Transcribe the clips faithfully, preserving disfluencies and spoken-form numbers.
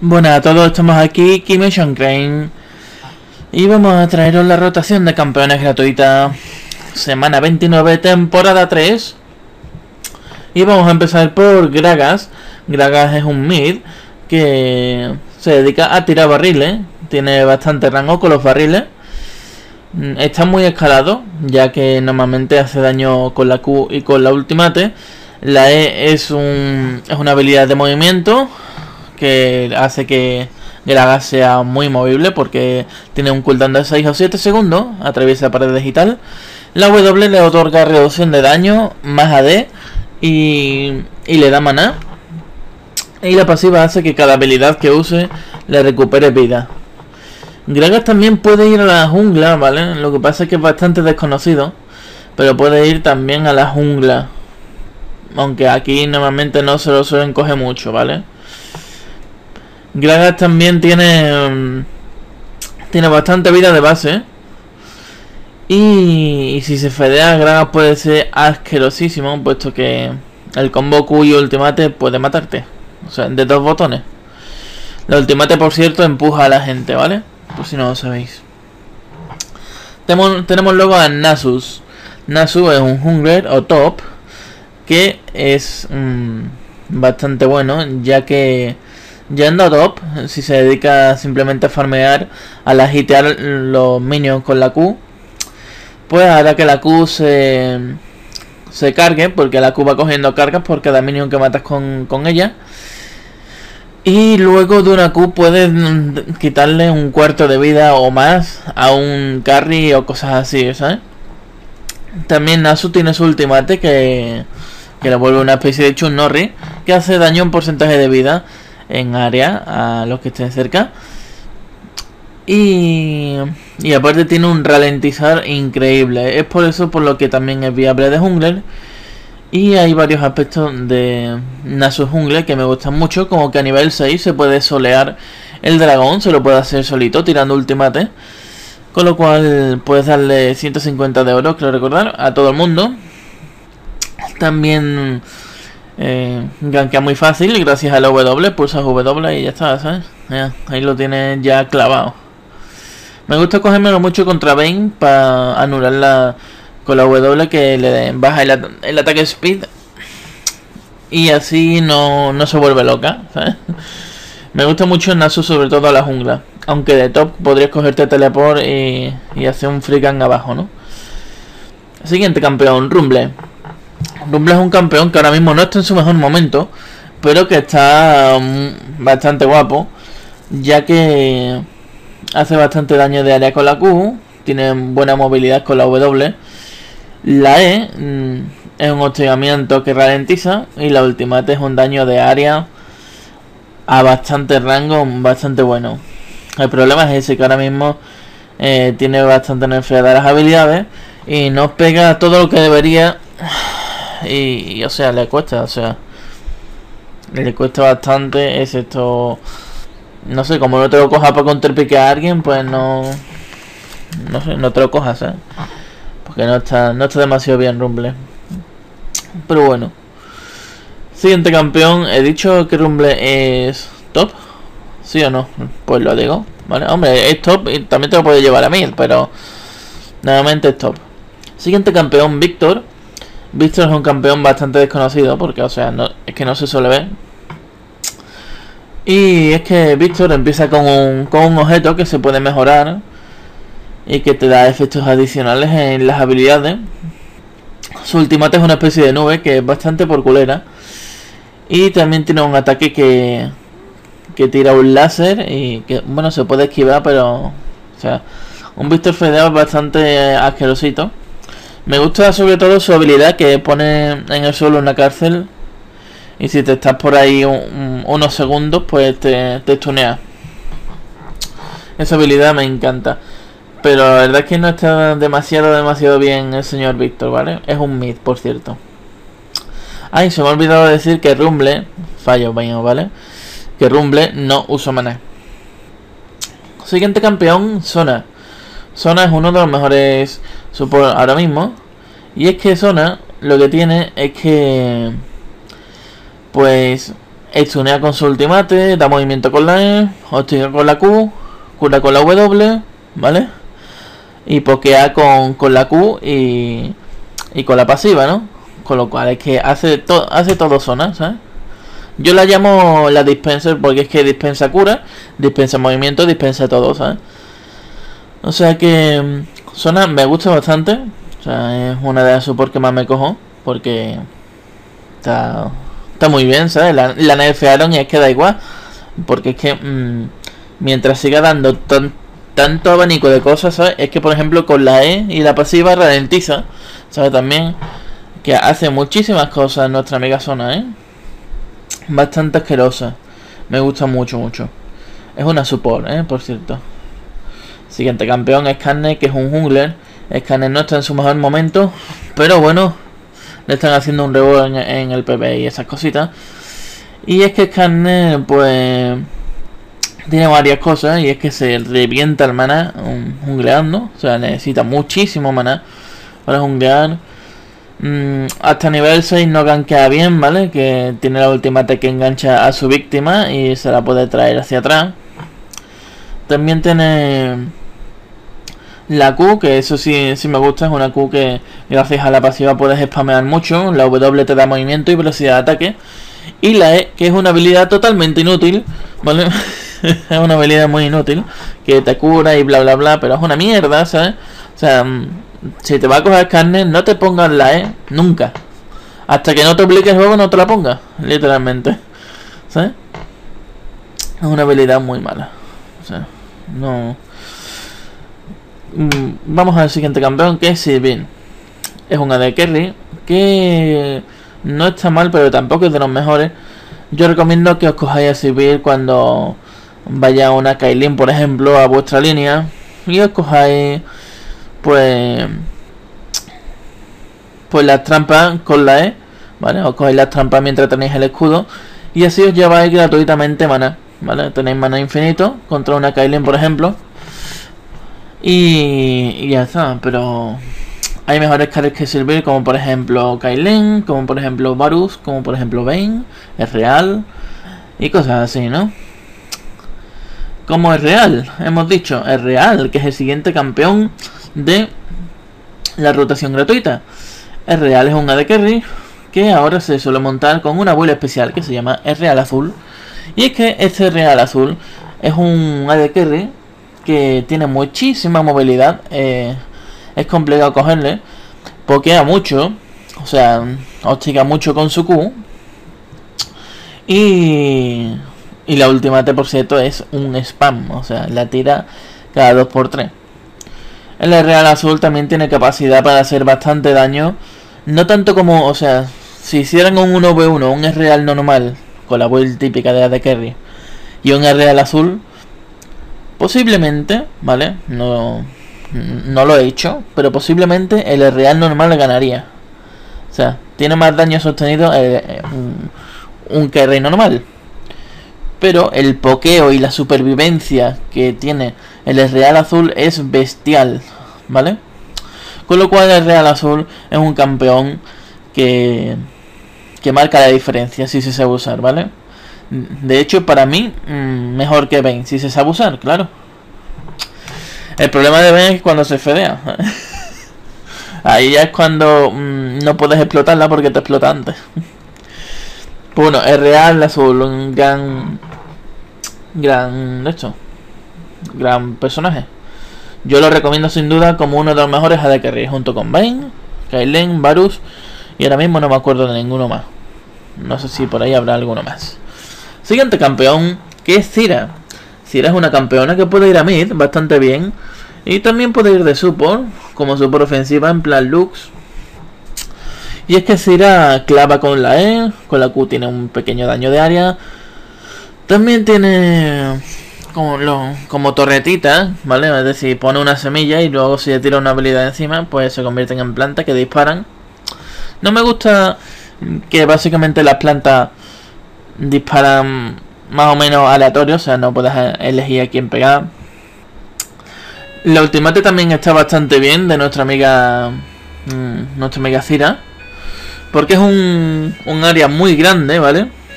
Buenas a todos, estamos aquí, Kimation Crane, y vamos a traeros la rotación de campeones gratuita semana veintinueve, temporada tres. Y vamos a empezar por Gragas. Gragas es un mid que se dedica a tirar barriles, tiene bastante rango con los barriles. Está muy escalado, ya que normalmente hace daño con la Q y con la ultimate. La E es, un, es una habilidad de movimiento que hace que Gragas sea muy movible porque tiene un cooldown de seis o siete segundos, atraviesa paredes y tal. La W le otorga reducción de daño, más A D y, y le da maná. Y la pasiva hace que cada habilidad que use le recupere vida. Gragas también puede ir a la jungla, ¿vale? Lo que pasa es que es bastante desconocido, pero puede ir también a la jungla. Aunque aquí normalmente no se lo suelen coger mucho, ¿vale? Gragas también tiene tiene bastante vida de base. Y, y si se fedea, Gragas puede ser asquerosísimo, puesto que el combo Q y ultimate puede matarte. O sea, de dos botones. La ultimate, por cierto, empuja a la gente, ¿vale? Por si no lo sabéis. Tenemos, tenemos luego a Nasus. Nasus es un jungler o top que es mmm, bastante bueno, ya que yendo a top, si se dedica simplemente a farmear, al agitear los minions con la Q, pues hará que la Q se, se cargue, porque la Q va cogiendo cargas por cada minion que matas con, con ella. Y luego de una Q puedes quitarle un cuarto de vida o más a un carry o cosas así, ¿sabes? También Nasus tiene su ultimate que, que le vuelve una especie de Chun-Norri, que hace daño en porcentaje de vida en área a los que estén cerca. Y, y aparte tiene un ralentizar increíble. Es por eso por lo que también es viable de jungler. Y hay varios aspectos de Nasus jungler que me gustan mucho, como que a nivel seis se puede solear el dragón, se lo puede hacer solito tirando ultimate, con lo cual puedes darle ciento cincuenta de oro, creo recordar, a todo el mundo. También eh, gankea muy fácil y gracias a la W, pulsas W y ya está, ¿sabes? Ya, ahí lo tienes ya clavado. Me gusta cogérmelo mucho contra Vayne para anular la... con la W, que le baja el, el ataque speed y así no, no se vuelve loca, ¿sabes? Me gusta mucho el Nasus, sobre todo a la jungla, aunque de top podrías cogerte teleport y, y hacer un free gang abajo, ¿no? Siguiente campeón, Rumble. Rumble es un campeón que ahora mismo no está en su mejor momento, pero que está um, bastante guapo, ya que hace bastante daño de área con la Q, tiene buena movilidad con la W. La E mmm, es un hostigamiento que ralentiza y la ultimate es un daño de área a bastante rango, bastante bueno. El problema es ese, que ahora mismo eh, tiene bastante nerfeada las habilidades y no pega todo lo que debería y, y o sea, le cuesta, o sea, le cuesta bastante, es esto, no sé, como no te lo cojas para contrapique a alguien, pues no, no sé, no te lo cojas, ¿eh? Porque no está, no está demasiado bien Rumble. Pero bueno. Siguiente campeón. He dicho que Rumble es top. ¿Sí o no? Pues lo digo. Vale, hombre, es top y también te lo puede llevar a mil, pero nuevamente es top. Siguiente campeón, Víctor. Víctor es un campeón bastante desconocido, porque, o sea, no, es que no se suele ver. Y es que Víctor empieza con un, con un objeto que se puede mejorar y que te da efectos adicionales en las habilidades. Su ultimate es una especie de nube que es bastante por culera. Y también tiene un ataque que que tira un láser y que, bueno, se puede esquivar, pero, o sea, un Víctor fedeado es bastante asquerosito. Me gusta sobre todo su habilidad, que pone en el suelo una cárcel y si te estás por ahí un, un, unos segundos, pues te, te stunea. Esa habilidad me encanta. Pero la verdad es que no está demasiado, demasiado bien el señor Víctor, ¿vale? Es un mid, por cierto. Ay, se me ha olvidado decir que Rumble, fallo mío, ¿vale? Que Rumble no usa maná. Siguiente campeón, Sona. Sona es uno de los mejores support ahora mismo. Y es que Sona lo que tiene es que, pues, Estunea con su ultimate, da movimiento con la E, hostiga con la Q, cura con la W, ¿vale? Y pokea con, con la Q y, y con la pasiva, ¿no? Con lo cual es que hace, to, hace todo zona, ¿sabes? Yo la llamo la dispenser porque es que dispensa cura, dispensa movimiento, dispensa todo, ¿sabes? O sea que zona me gusta bastante. O sea, es una de las support que más me cojo porque está, está muy bien, ¿sabes? La, la nerfearon y es que da igual. Porque es que mmm, mientras siga dando tan, tanto abanico de cosas, ¿sabes? Es que por ejemplo con la E y la pasiva ralentiza, ¿sabes? También que hace muchísimas cosas nuestra amiga zona, ¿eh? Bastante asquerosa. Me gusta mucho, mucho. Es una support, ¿eh? Por cierto. Siguiente campeón es Skarner, que es un jungler. Skarner no está en su mejor momento, pero bueno, le están haciendo un revuelo en, en el P V y esas cositas. Y es que Skarner, pues, tiene varias cosas. Y es que se revienta el maná un jungleando. O sea, necesita muchísimo maná para junglear. Mm, hasta nivel seis no gankea bien, ¿vale? Que tiene la ultimate que engancha a su víctima y se la puede traer hacia atrás. También tiene la Q, que eso sí, sí me gusta. Es una Q que gracias a la pasiva puedes spamear mucho. La W te da movimiento y velocidad de ataque. Y la E, que es una habilidad totalmente inútil, ¿vale? Es una habilidad muy inútil, que te cura y bla bla bla, pero es una mierda, ¿sabes? O sea, si te va a coger carne, no te pongas la E, nunca. Hasta que no te obligue el juego, no te la pongas, literalmente. ¿Sabes? Es una habilidad muy mala. O sea, no... Vamos al siguiente campeón, que es Sivir. Es un A D Carry que no está mal, pero tampoco es de los mejores. Yo recomiendo que os cojáis a Sivir cuando vaya una Kaylin, por ejemplo, a vuestra línea. Y os cojáis, pues... Pues las trampas con la E, ¿vale? Os cogéis las trampas mientras tenéis el escudo. Y así os lleváis gratuitamente maná, ¿vale? Tenéis maná infinito contra una Kaylin, por ejemplo. Y, y ya está, pero hay mejores carries que Sivir, como por ejemplo Kaylin, como por ejemplo Varus, como por ejemplo Vayne, es real y cosas así, ¿no? Como es real, hemos dicho, es real, que es el siguiente campeón de la rotación gratuita. Es real, es un A D Carry que ahora se suele montar con una build especial que se llama Es Real Azul. Y es que este Real Azul es un A D Carry que tiene muchísima movilidad, eh, es complicado cogerle, pokea mucho, o sea, hostiga mucho con su Q, y, y la ultimate, por cierto, es un spam, o sea, la tira cada dos por tres. El Real Azul también tiene capacidad para hacer bastante daño, no tanto como, o sea, si hicieran un uno ve uno, un Real normal, con la build típica de A D Carry, y un Real Azul, posiblemente, ¿vale? No, no lo he hecho, pero posiblemente el real normal ganaría. O sea, tiene más daño sostenido eh, un, un carry normal. Pero el pokeo y la supervivencia que tiene el real azul es bestial, ¿vale? Con lo cual el real azul es un campeón que, que marca la diferencia si se sabe usar, ¿vale? De hecho, para mí, mmm, mejor que Vayne, si se sabe usar, claro. El problema de Vayne es cuando se fedea. Ahí ya es cuando mmm, no puedes explotarla porque te explota antes. Bueno, es real azul, un gran... Gran... esto gran personaje. Yo lo recomiendo sin duda como uno de los mejores A D Carry, junto con Vayne, Kaylin, Varus, y ahora mismo no me acuerdo de ninguno más. No sé si por ahí habrá alguno más. Siguiente campeón, que es Zyra. Zyra es una campeona que puede ir a mid bastante bien. Y también puede ir de support, como support ofensiva en plan Lux. Y es que Zyra clava con la E, con la Q tiene un pequeño daño de área. También tiene como, lo, como torretitas, ¿vale? Es decir, pone una semilla y luego si le tira una habilidad encima, pues se convierten en plantas que disparan. No me gusta que básicamente las plantas disparan más o menos aleatorio, o sea, no puedes elegir a quién pegar. La ultimate también está bastante bien de nuestra amiga mmm, nuestra amiga Zyra, porque es un, un área muy grande, ¿vale?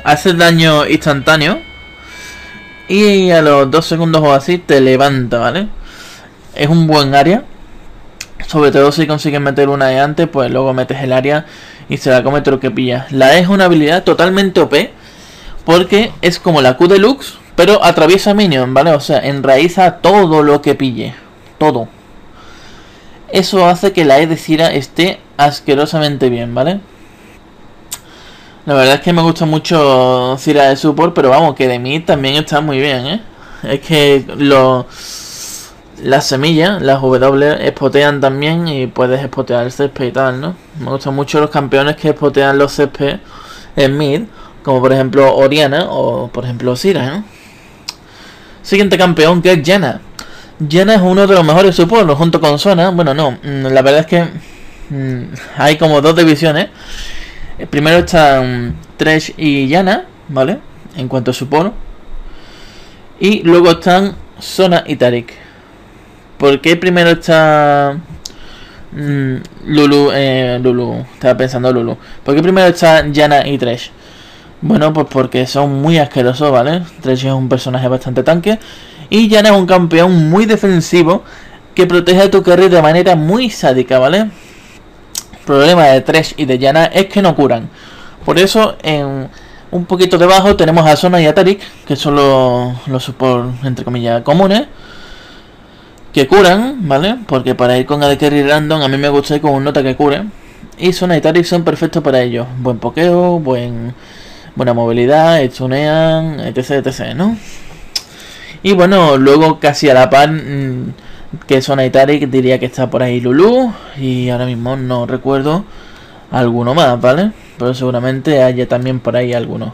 hace daño instantáneo y a los dos segundos o así te levanta, ¿vale? Es un buen área. Sobre todo si consigues meter una E antes, pues luego metes el área y se la come todo lo que pillas. La E es una habilidad totalmente O P, porque es como la Q Deluxe, pero atraviesa minion, ¿vale? O sea, enraiza todo lo que pille. Todo. Eso hace que la E de Zyra esté asquerosamente bien, ¿vale? La verdad es que me gusta mucho Zyra de support, pero vamos, que de mid también está muy bien, ¿eh? Es que lo... las semillas, las W, spotean también y puedes spotear el césped y tal, ¿no? Me gustan mucho los campeones que spotean los césped en mid, como por ejemplo Orianna o por ejemplo Zyra, ¿no? Siguiente campeón, que es Janna. Janna es uno de los mejores support, junto con Sona. Bueno, no, la verdad es que mmm, hay como dos divisiones. Primero están Thresh y Janna, ¿vale? En cuanto a support. Y luego están Sona y Taric. ¿Por qué primero está mmm, Lulu? Eh, Lulu, estaba pensando Lulu. ¿Por qué primero está Janna y Thresh? Bueno, pues porque son muy asquerosos, ¿vale? Thresh es un personaje bastante tanque. Y Janna es un campeón muy defensivo que protege a tu carry de manera muy sádica, ¿vale? El problema de Thresh y de Janna es que no curan. Por eso, en un poquito debajo tenemos a Sona y a Taric, que son los, los support, entre comillas, comunes, que curan, ¿vale? Porque para ir con A D Carry random a mí me gusta ir con un nota que cure. Y Sona y Taric son perfectos para ello. Buen pokeo, buen, buena movilidad, stunean, etc, etc, ¿no? Y bueno, luego casi a la par mmm, que Sona y Taric diría que está por ahí Lulu. Y ahora mismo no recuerdo alguno más, ¿vale? Pero seguramente haya también por ahí alguno.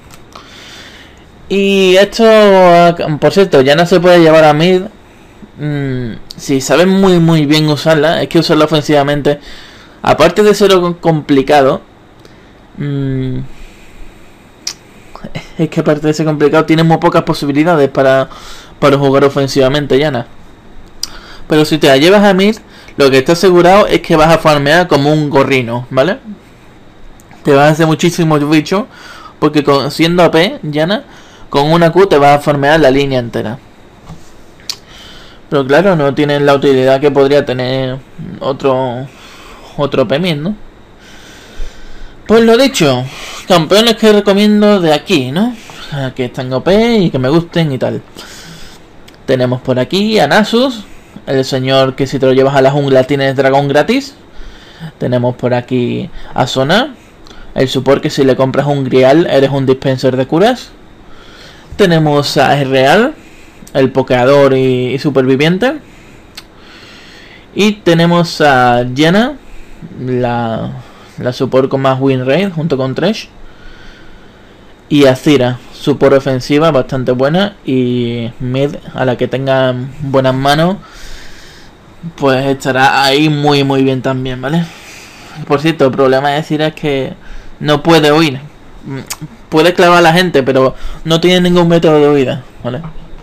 Y esto, por cierto, ya no se puede llevar a mid. Mm, si sabes muy muy bien usarla, es que usarla ofensivamente, aparte de ser complicado, mmm, es que aparte de ser complicado, tienes muy pocas posibilidades para, para jugar ofensivamente, Janna. Pero si te la llevas a mid, lo que está asegurado es que vas a farmear como un gorrino, ¿vale? Te vas a hacer muchísimos bichos, porque con, siendo A P, Janna, con una Q te vas a farmear la línea entera. Pero claro, no tienes la utilidad que podría tener otro otro P mid, ¿no? Pues lo dicho, campeones que recomiendo de aquí, ¿no? Que están O P y que me gusten y tal. Tenemos por aquí a Nasus, el señor que si te lo llevas a la jungla tienes dragón gratis. Tenemos por aquí a Sona, el support que si le compras un grial eres un dispenser de curas. Tenemos a Real, el pokeador y, y superviviente. Y tenemos a Janna, la, la support con más win rate junto con Thresh. Y a Zyra, support ofensiva bastante buena. Y mid, a la que tenga buenas manos, pues estará ahí muy muy bien también, ¿vale? Por cierto, el problema de Zyra es que no puede huir. Puede clavar a la gente, pero no tiene ningún método de huida, ¿vale?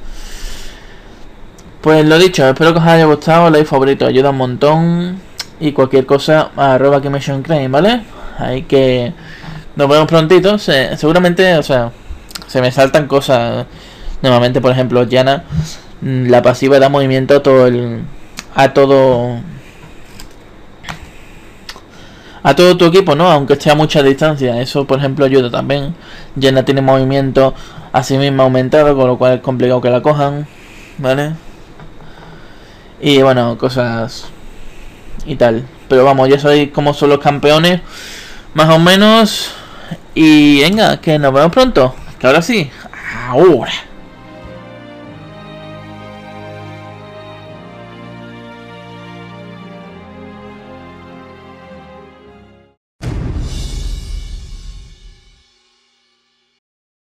Pues lo dicho, espero que os haya gustado, like, favorito, ayuda un montón. Y cualquier cosa, arroba que me crane, ¿vale? Ahí que nos vemos prontito. Se, seguramente, o sea, se me saltan cosas. Normalmente, por ejemplo, Janna, la pasiva da movimiento a todo el. a todo. a todo tu equipo, ¿no? Aunque esté a mucha distancia. Eso, por ejemplo, ayuda también. Janna tiene movimiento a sí misma aumentado, con lo cual es complicado que la cojan, ¿vale? Y bueno, cosas y tal. Pero vamos, ya sabéis cómo son los campeones, más o menos. Y venga, que nos vemos pronto. Que ahora sí, ahora.